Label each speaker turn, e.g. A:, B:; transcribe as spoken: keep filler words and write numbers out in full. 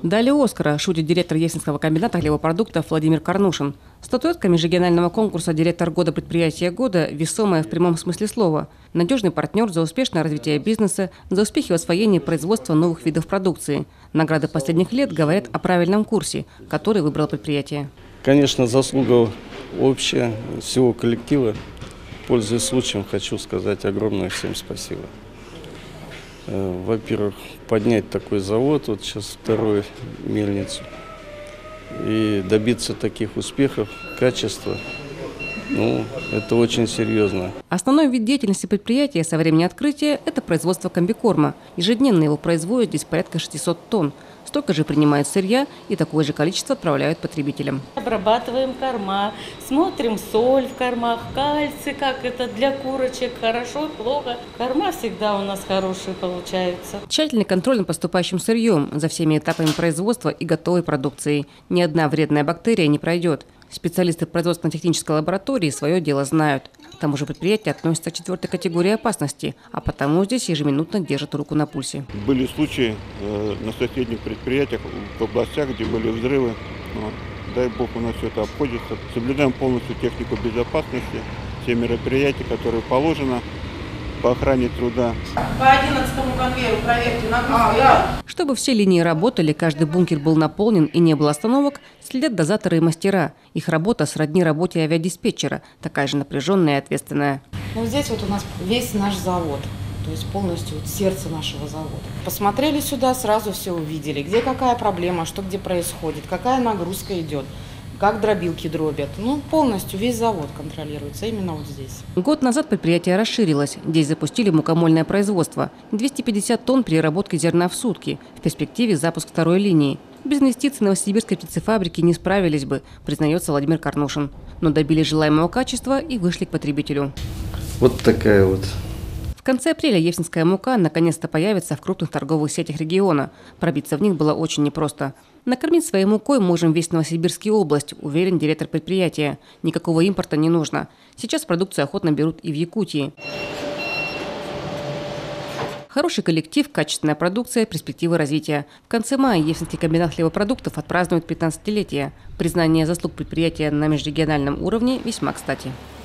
A: Дали Оскара, шутит директор Евсинского комбината хлебопродуктов Владимир Карнушин. Статуэтка межрегионального конкурса «Директор года предприятия года» весомая в прямом смысле слова. Надежный партнер за успешное развитие бизнеса, за успехи в освоении производства новых видов продукции. Награды последних лет говорят о правильном курсе, который выбрало предприятие.
B: Конечно, заслуга общая всего коллектива. Пользуясь случаем, хочу сказать огромное всем спасибо. Во-первых, поднять такой завод, вот сейчас вторую мельницу, и добиться таких успехов, качества, ну, это очень серьезно.
A: Основной вид деятельности предприятия со времени открытия – это производство комбикорма. Ежедневно его производят здесь порядка шестисот тонн. Столько же принимают сырья и такое же количество отправляют потребителям.
C: Обрабатываем корма, смотрим соль в кормах, кальций, как это для курочек, хорошо, плохо. Корма всегда у нас хорошие получаются.
A: Тщательный контроль над поступающим сырьем, за всеми этапами производства и готовой продукцией. Ни одна вредная бактерия не пройдет. Специалисты производственно-технической лаборатории свое дело знают. К тому же предприятие относится к четвертой категории опасности, а потому здесь ежеминутно держат руку на пульсе.
D: Были случаи э, на соседних предприятиях, в областях, где были взрывы. Но, дай бог, у нас все это обходится. Соблюдаем полностью технику безопасности, все мероприятия, которые положено по охране труда.
E: По одиннадцатому конвейеру проверьте нагрузку. А, да.
A: Чтобы все линии работали, каждый бункер был наполнен и не было остановок, следят дозаторы и мастера. Их работа сродни работе авиадиспетчера, такая же напряженная и ответственная.
F: Ну, здесь вот у нас весь наш завод, то есть полностью вот сердце нашего завода. Посмотрели сюда, сразу все увидели, где какая проблема, что где происходит, какая нагрузка идет. Как дробилки дробят. Ну, полностью весь завод контролируется именно вот здесь.
A: Год назад предприятие расширилось. Здесь запустили мукомольное производство. двести пятьдесят тонн переработки зерна в сутки. В перспективе запуск второй линии. Без инвестиций новосибирской птицефабрики не справились бы, признается Владимир Карнушин. Но добились желаемого качества и вышли к потребителю.
B: Вот такая вот.
A: В конце апреля евсинская мука наконец-то появится в крупных торговых сетях региона. Пробиться в них было очень непросто. Накормить своей мукой можем весь Новосибирскую область, уверен директор предприятия. Никакого импорта не нужно. Сейчас продукцию охотно берут и в Якутии. Хороший коллектив, качественная продукция, перспективы развития. В конце мая Евсинский комбинат хлебопродуктов отпразднует пятнадцатилетие. Признание заслуг предприятия на межрегиональном уровне весьма кстати.